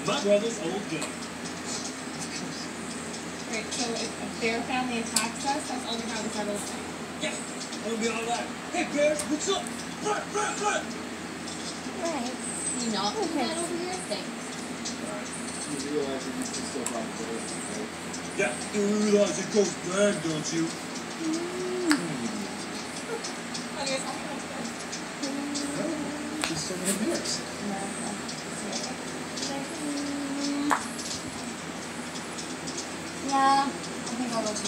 My brother's old gun. Right, so if a bear family attacks us, that's only how this ever thing. Yeah, it'll be alright. Hey, bears, what's up? Run! Right. You not looking at over here? Thanks. Alright. You realize that you can still buy clothes, right? Yeah, you realize it goes bad, don't you? There's so many beers. Yeah, I think I'll go to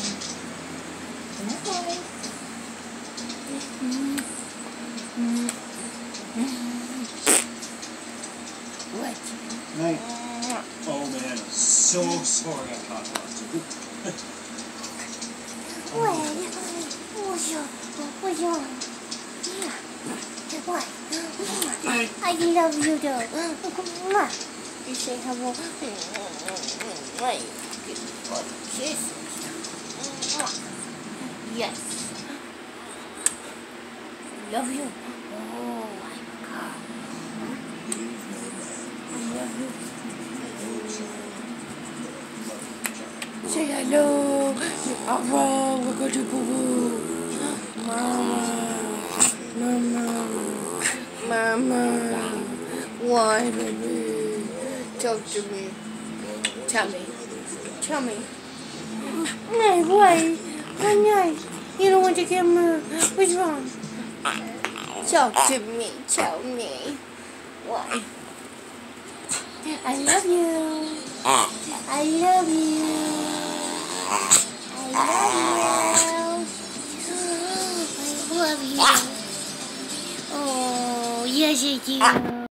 What? Night. Oh man, I'm so sorry I caught lost you. I love you though. You say hello. Kisses. Yes. Love you. Oh my God. I love you. Say hello. We're going to boo-boo. Mama. Why, baby? Talk to me. Tell me. No, why? No. You don't want the camera. What's wrong? Talk to me. Tell me. Why? I love you. I love you. I love you. Oh, yes, I do.